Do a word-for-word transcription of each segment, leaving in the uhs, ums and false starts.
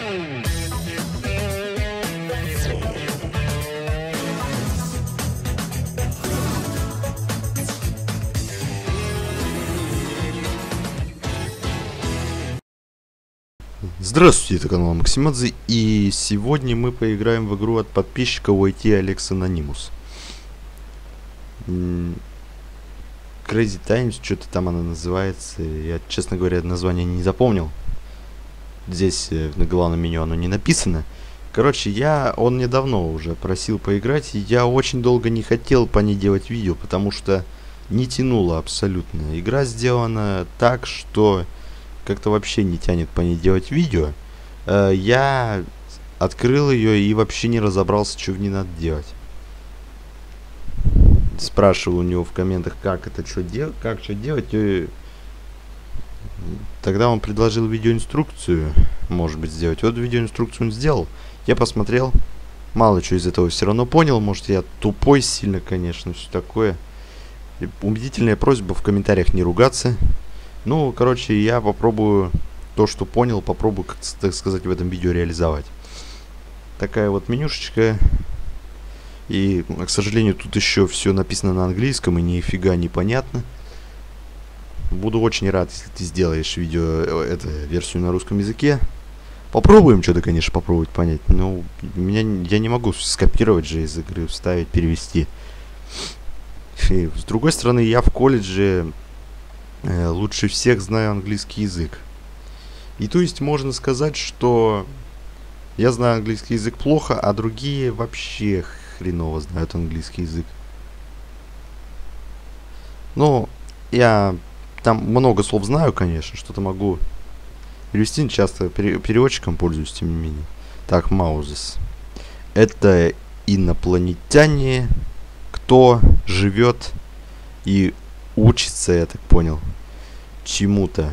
Здравствуйте, это канал Максимадзе, и сегодня мы поиграем в игру от подписчика уай ти Alex Anonymous. Crazy Times, что-то там она называется. Я, честно говоря, название не запомнил. Здесь на главном меню оно не написано. Короче, я, он мне давно уже просил поиграть, и я очень долго не хотел по ней делать видео, потому что не тянуло абсолютно. Игра сделана так, что как-то вообще не тянет по ней делать видео. Э, я открыл ее и вообще не разобрался, что в ней надо делать. Спрашивал у него в комментах, как это что делать, как что делать. И тогда он предложил видеоинструкцию, может быть, сделать. Вот видеоинструкцию он сделал. Я посмотрел, мало что из этого все равно понял. Может, я тупой сильно, конечно, все такое. И убедительная просьба в комментариях не ругаться. Ну, короче, я попробую то, что понял, попробую, как, так сказать, в этом видео реализовать. Такая вот менюшечка. И, к сожалению, тут еще все написано на английском и нифига непонятно. Буду очень рад, если ты сделаешь видео, это, версию на русском языке. Попробуем что-то, конечно, попробовать понять. Но меня, я не могу скопировать же из игры, вставить, перевести. И, с другой стороны, я в колледже лучше всех знаю английский язык. И то есть можно сказать, что я знаю английский язык плохо, а другие вообще хреново знают английский язык. Ну, я там много слов знаю, конечно, что-то могу перевести, часто переводчиком пользуюсь, тем не менее. Так, Маузес. Это инопланетяне, кто живет и учится, я так понял, чему-то.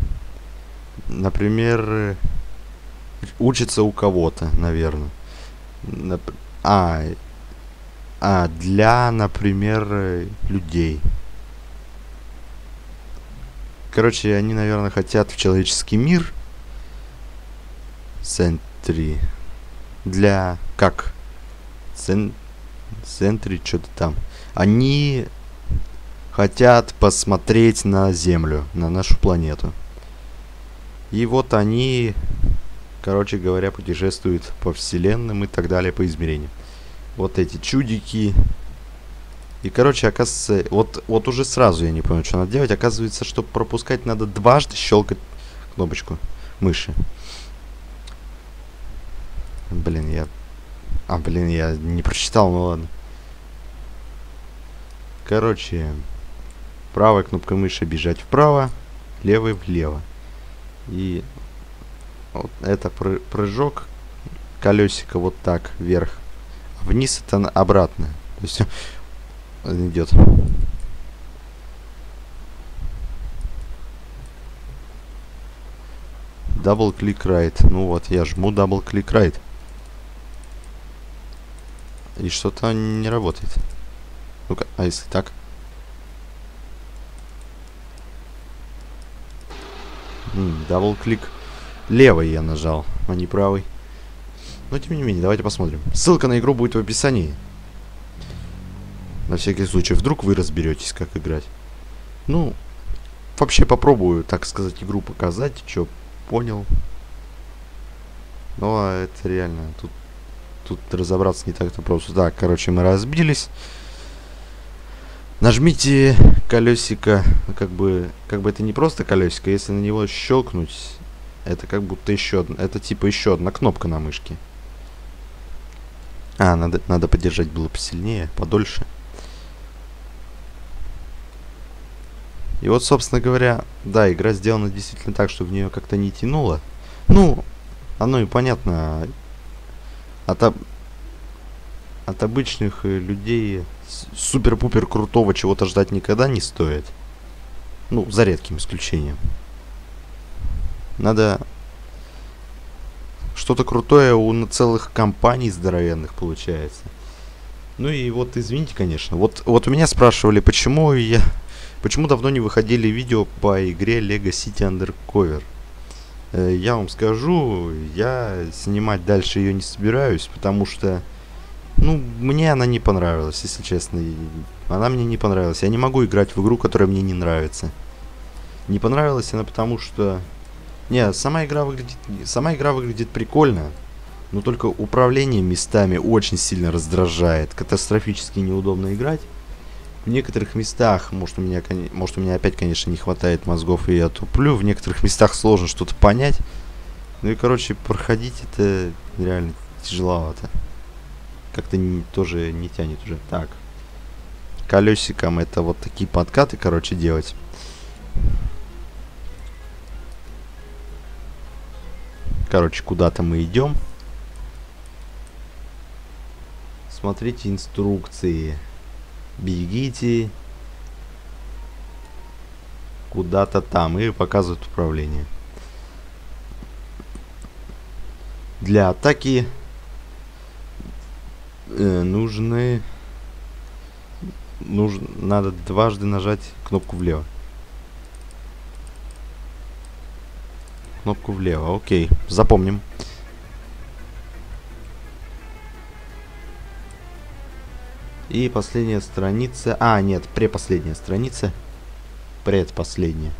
Например, учится у кого-то, наверное. Нап а, а, для, например, людей. Короче, они, наверное, хотят в человеческий мир. Сентри. Для, как? Сен... Сентри, что-то там. Они хотят посмотреть на Землю, на нашу планету. И вот они, короче говоря, путешествуют по вселенным и так далее, по измерениям. Вот эти чудики. И, короче, оказывается, вот, вот уже сразу я не понял, что надо делать. Оказывается, чтобы пропускать, надо дважды щелкать кнопочку мыши. Блин, я... А, блин, я не прочитал, ну ладно. Короче... Правой кнопкой мыши бежать вправо, левой влево. И вот это прыжок колесика вот так вверх. Вниз это обратно. То есть он идет. Double click right. Ну вот, я жму double click right. И что-то не работает. Ну-ка, а если так? Дабл-клик. Левый я нажал, а не правый. Но тем не менее, давайте посмотрим. Ссылка на игру будет в описании. На всякий случай, вдруг вы разберетесь, как играть. Ну, вообще попробую, так сказать, игру показать, что понял. Ну, а это реально, тут, тут разобраться не так-то просто. Так, короче, мы разбились. Нажмите колесико, как бы, как бы это не просто колесико, если на него щелкнуть, это как будто еще одна, это типа еще одна кнопка на мышке. А, надо, надо подержать было посильнее, подольше. И вот, собственно говоря, да, игра сделана действительно так, что в нее как-то не тянуло. Ну, оно и понятно. От, от обычных людей супер-пупер крутого чего-то ждать никогда не стоит. Ну, за редким исключением. Надо что-то крутое у целых компаний здоровенных получается. Ну и вот, извините, конечно. Вот, вот у меня спрашивали, почему я... Почему давно не выходили видео по игре Lego City Undercover. Э, я вам скажу, я снимать дальше ее не собираюсь, потому что, ну, мне она не понравилась, если честно. И она мне не понравилась. Я не могу играть в игру, которая мне не нравится. Не понравилась она потому, что... Не, сама игра выглядит... Сама игра выглядит прикольно, но только управление местами очень сильно раздражает. Катастрофически неудобно играть. В некоторых местах, может у меня, может у меня опять, конечно, не хватает мозгов и я туплю. В некоторых местах сложно что-то понять. Ну и, короче, проходить это реально тяжеловато. Как-то не, тоже не тянет уже. Так. Колесиком это вот такие подкаты, короче, делать. Короче, куда-то мы идем. Смотрите инструкции. Бегите куда-то там и показывают управление. Для атаки э, нужны... Нужно, надо дважды нажать кнопку влево. Кнопку влево, окей, запомним. И последняя страница. А, нет, предпоследняя страница. Предпоследняя.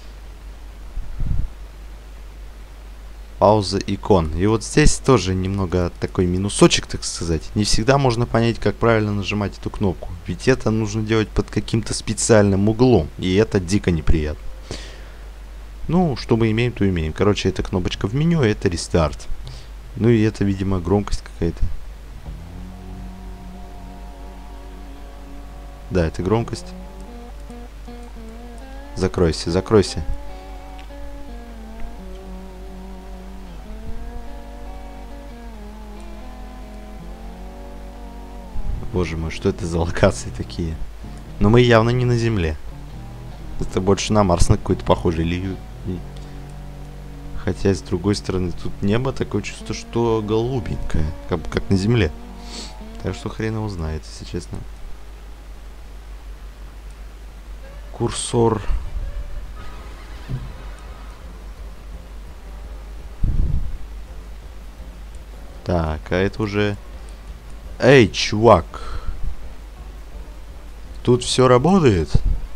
Пауза икон. И вот здесь тоже немного такой минусочек, так сказать. Не всегда можно понять, как правильно нажимать эту кнопку. Ведь это нужно делать под каким-то специальным углом. И это дико неприятно. Ну, что мы имеем, то имеем. Короче, эта кнопочка в меню, это рестарт. Ну и это, видимо, громкость какая-то. Да, это громкость. Закройся, закройся. Боже мой, что это за локации такие? Но мы явно не на Земле. Это больше на Марс на какой-то похожий. Или... Хотя, с другой стороны, тут небо такое чувство, что голубенькое. Как, как на Земле. Так что хрен его знает, если честно. Курсор. Так, а это уже... Эй, чувак! Тут все работает?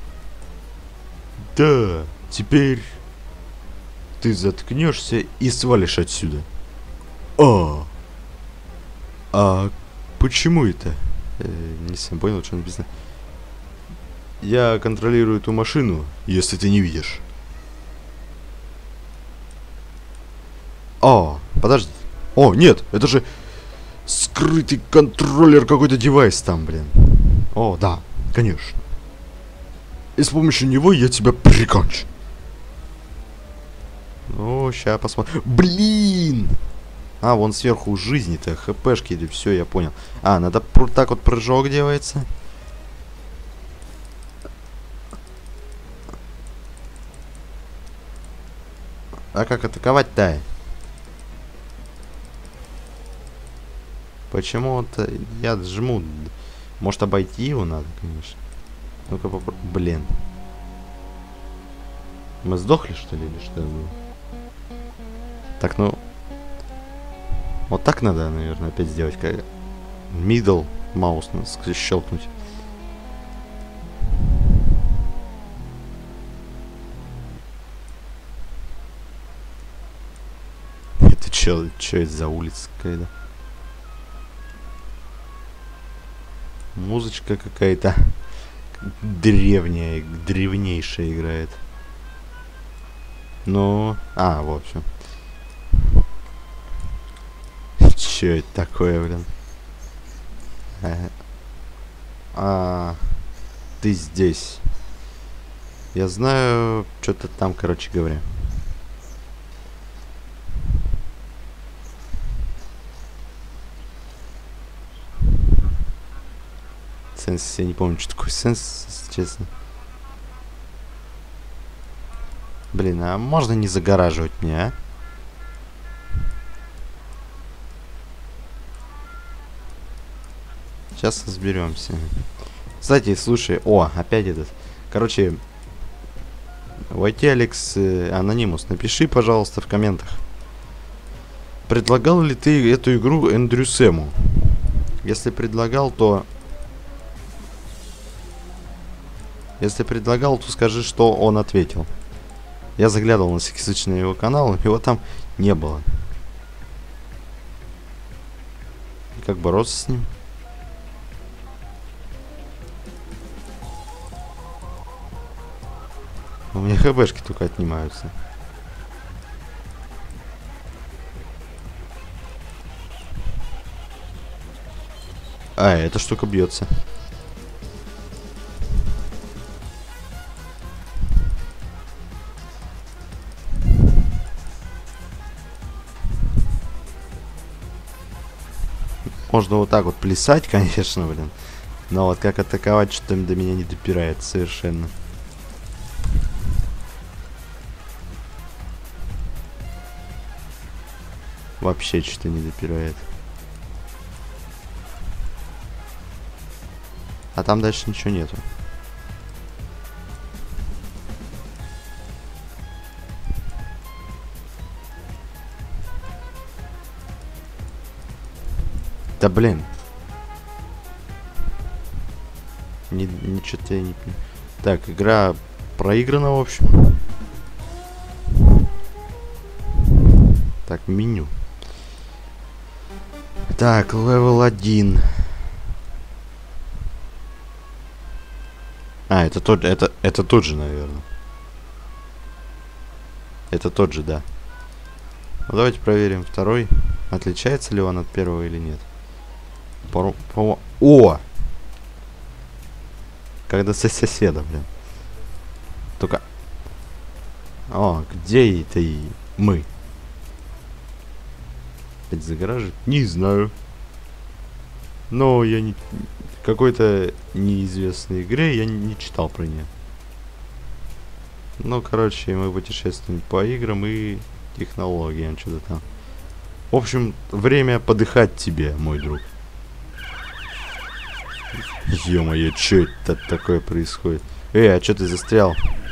Да, теперь ты заткнешься и свалишь отсюда. А, а почему это? Э, не сам понял, что написано. Я контролирую эту машину, если ты не видишь. О, подожди. О, нет, это же скрытый контроллер, какой-то девайс там, блин. О, да, конечно. И с помощью него я тебя прикончу. Ну, сейчас посмотрим. Блин! А, вон сверху жизни-то, хпшки, или все, я понял. А, надо так вот прыжок делается. А как атаковать-то? Почему-то я жму. Может, обойти его надо, конечно. Ну-ка попробуй. Блин. Мы сдохли, что ли, или что было? Так, ну... Вот так надо, наверное, опять сделать. Как... Middle маус надо щелкнуть. Это чё, чё это за улица какая-то? Музычка какая-то древняя, древнейшая играет. Ну, а, в общем. Чё это такое, блин? А, а, ты здесь. Я знаю, что-то там, короче говоря. Сенс, я не помню, что такое сенс, если честно. Блин, а можно не загораживать меня, а? Сейчас разберемся. Кстати, слушай, о, опять этот. Короче, Войти, Алекс э, Анонимус, напиши, пожалуйста, в комментах. Предлагал ли ты эту игру Эндрю Сэму? Если предлагал, то... Если предлагал, то скажи, что он ответил. Я заглядывал на всякий случай на его канал, его там не было. И как бороться с ним? У меня хбшки только отнимаются. А, эта штука бьется. Можно вот так вот плясать, конечно, блин. Но вот как атаковать, что-то до меня не допирает совершенно. Вообще что-то не допирает. А там дальше ничего нету. Да блин. Ни, ничего-то я не понимаю. Так, игра проиграна, в общем. Так, меню. Так, левел один. А, это тот, это, это тот же, наверное. Это тот же, да. Ну, давайте проверим второй. Отличается ли он от первого или нет. По, по... О! Когда со соседом, блин. Только... О, где это и мы? Опять загораживает? Не знаю. Но я не... Какой-то неизвестной игре я не, не читал про нее. Ну, короче, мы путешествуем по играм и технологиям, что-то там. В общем, время подыхать тебе, мой друг. Ё-моё, что это такое происходит? Эй, а что ты застрял?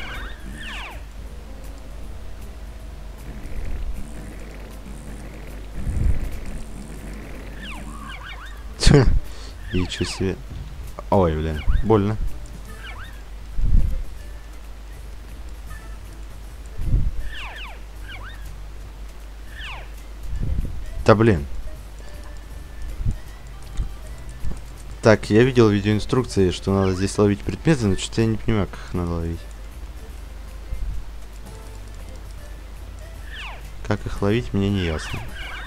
И чё себе? Ой, блин, больно. Да блин. Так, я видел в видеоинструкции, что надо здесь ловить предметы, но что-то я не понимаю, как их надо ловить. Как их ловить, мне не ясно.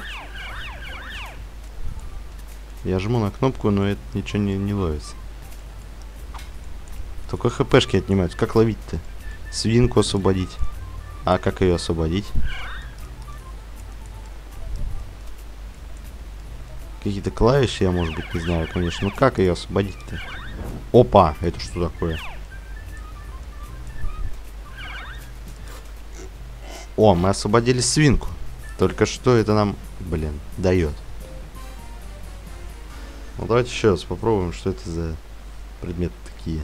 Я жму на кнопку, но это ничего не, не ловится. Только хпшки отнимают. Как ловить-то? Свинку освободить. А как ее освободить? Какие-то клавиши я, может быть, не знаю, конечно. Но как ее освободить-то? Опа! Это что такое? О, мы освободили свинку. Только что это нам, блин, дает? Ну давайте еще раз попробуем, что это за предметы такие.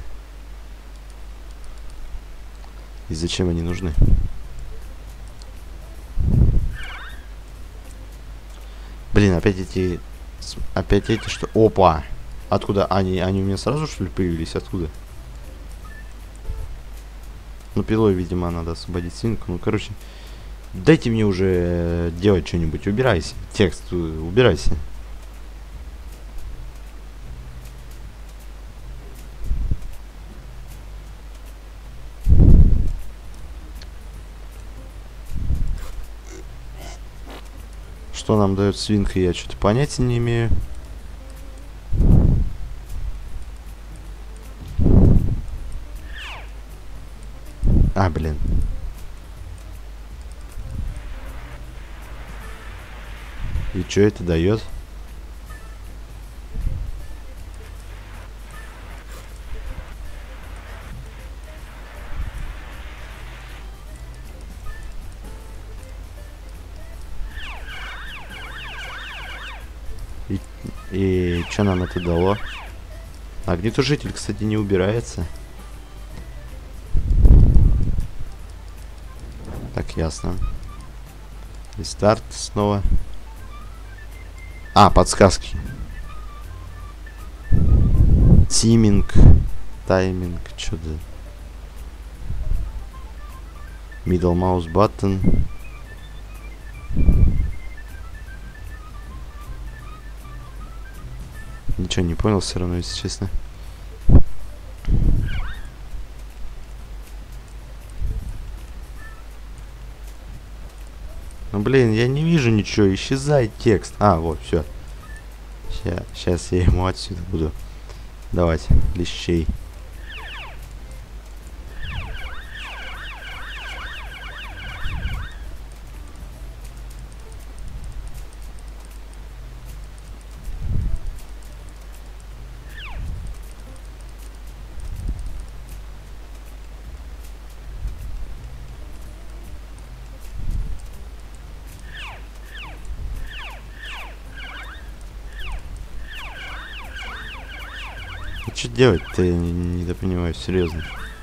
И зачем они нужны. Блин, опять эти... Опять эти что... Опа! Откуда? Они, они у меня сразу, что ли, появились? Откуда? Ну, пилой, видимо, надо освободить свинку. Ну, короче... Дайте мне уже делать что-нибудь. Убирайся. Текст, убирайся. Что нам дает свинка, я что-то понятия не имею. А, блин. И что это дает? И, и что нам это дало? Огнетушитель, кстати, не убирается. ясно. Рестарт снова. А, подсказки. Тиминг. Тайминг. Что-то. Middle mouse button. Ничего не понял все равно, если честно. Ну блин, я не вижу ничего, исчезает текст. А, вот, все. Сейчас я ему отсюда буду давать лещей. Что делать-то, я не, не понимаю, серьезно.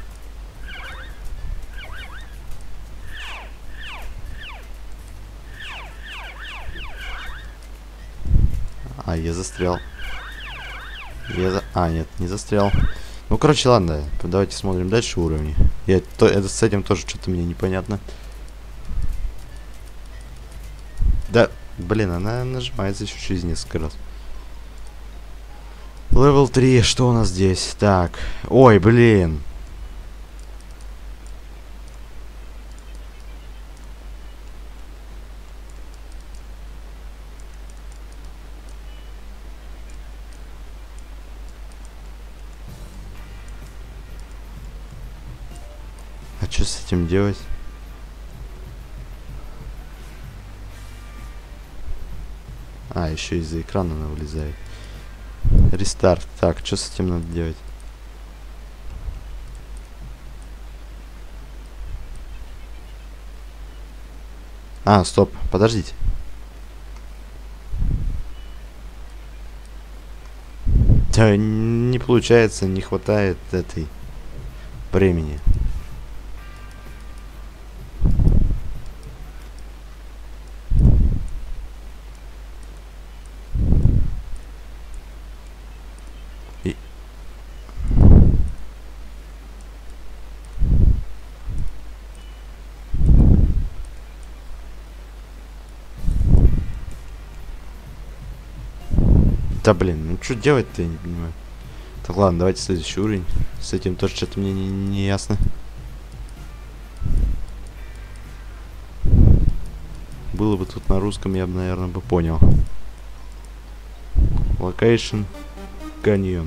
А, я застрял. Я за... А, нет, не застрял. Ну, короче, ладно, давайте смотрим дальше уровни. Я, то, это, с этим тоже что-то мне непонятно. Да, блин, она нажимается еще через несколько раз. Левел три, что у нас здесь? Так, ой, блин. А что с этим делать? А, еще из-за экрана она вылезает. Рестарт. Так, что с этим надо делать? А, стоп, подождите. Да, не получается, не хватает этой времени. Да блин, ну что делать-то, я не понимаю. Так, ладно, давайте следующий уровень. С этим тоже что-то мне не, не ясно. Было бы тут на русском, я бы, наверное, бы понял. Location Canyon.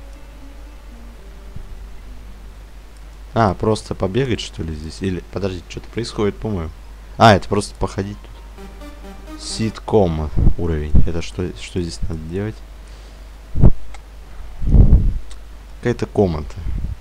А, просто побегать, что ли, здесь? Или, подождите, что-то происходит, по-моему. А, это просто походить тут. Ситком уровень. Это что, что здесь надо делать? Какая-то комната.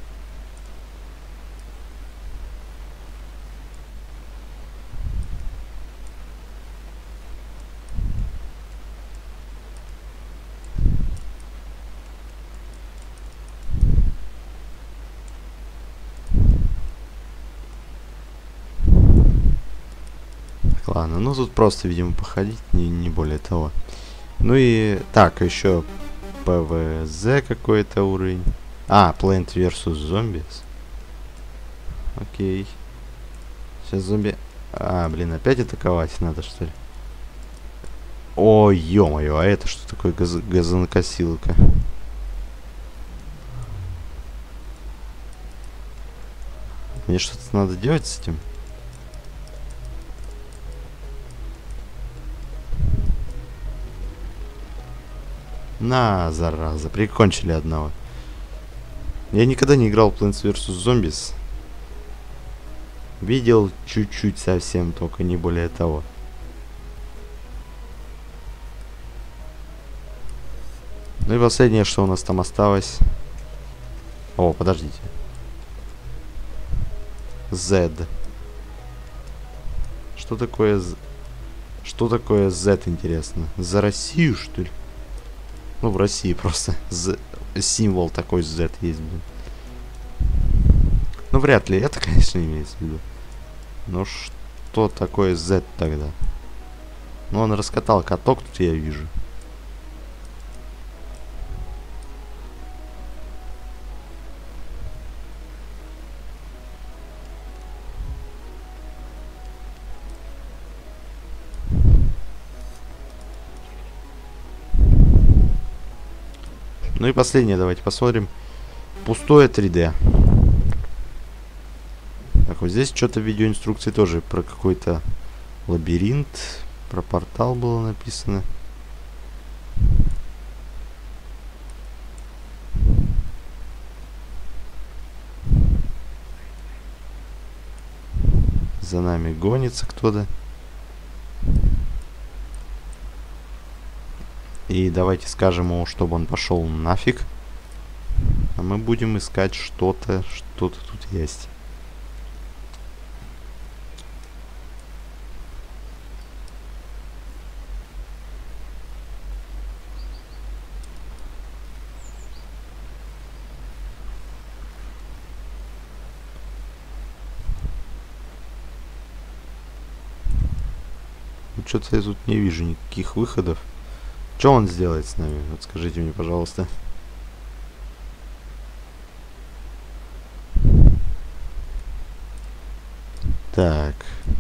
Ладно, ну тут просто, видимо, походить, не, не более того. Ну и так, еще пэ вэ зэ какой-то уровень. А, Plant versus Zombies. Окей. Сейчас зомби... А, блин, опять атаковать надо, что ли? О, ё-моё, а это что такое газ газонокосилка? Мне что-то надо делать с этим? На, зараза, прикончили одного. Я никогда не играл в Plants versus. Zombies. Видел чуть-чуть совсем, только не более того. Ну и последнее, что у нас там осталось. О, подождите. Z. Что такое Z? Что такое Z, интересно? За Россию, что ли? Ну, в России просто Z, символ такой Z есть, блин. Ну, вряд ли это, конечно, имеется в виду. Но что такое Z тогда? Ну, он раскатал каток, тут я вижу. Ну и последнее, давайте посмотрим. Пустое три дэ. Так, вот здесь что-то в видеоинструкции тоже про какой-то лабиринт, про портал было написано. За нами гонится кто-то. И давайте скажем ему, чтобы он пошел нафиг. А мы будем искать что-то, что-то тут есть. Что-то я тут не вижу никаких выходов. Что он сделает с нами? Вот скажите мне, пожалуйста. Так.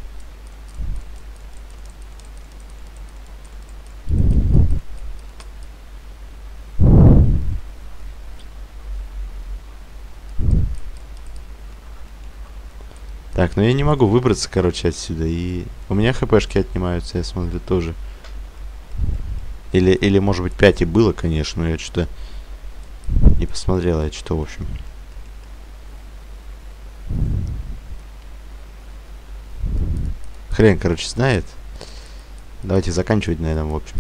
Так, ну я не могу выбраться, короче, отсюда. И у меня хпшки отнимаются, я смотрю, тоже. Или, или может быть, пять и было, конечно, но я что-то не посмотрел, я что-то, в общем. Хрен, короче, знает. Давайте заканчивать на этом, в общем.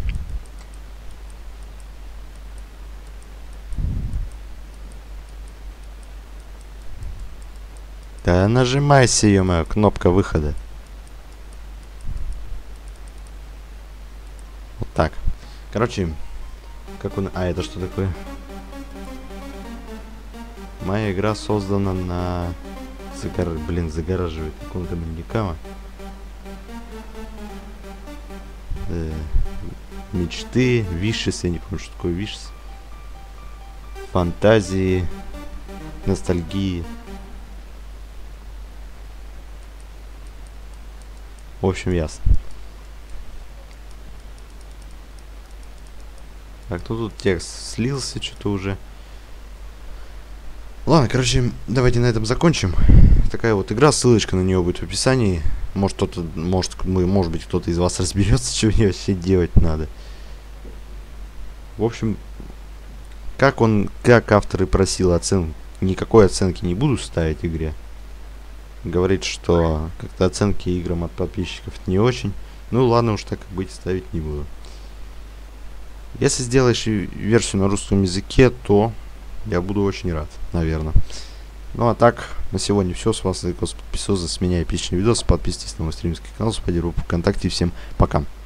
Да нажимайся, ё-моё, кнопка выхода. Вот так. Короче, как он... А, это что такое? Моя игра создана на... Загор... Блин, загораживает какого-то маньяка. Э, мечты, вишес, я не помню, что такое вишес. Фантазии, ностальгии. В общем, ясно. Так, ну тут текст слился что-то уже. Ладно, короче, давайте на этом закончим. Такая вот игра, ссылочка на нее будет в описании. Может кто-то, может, мы, может быть, кто-то из вас разберется, что мне вообще делать надо. В общем, как он, как автор и просил оценку, никакой оценки не буду ставить игре. Говорит, что как-то оценки играм от подписчиков не очень. Ну ладно уж, так и быть, ставить не буду. Если сделаешь версию на русском языке, то я буду очень рад, наверное. Ну а так, на сегодня все. С вас Подписывайтесь, с меня эпичный видос. Подписывайтесь на мой стримский канал, поддержку ВКонтакте. Всем пока.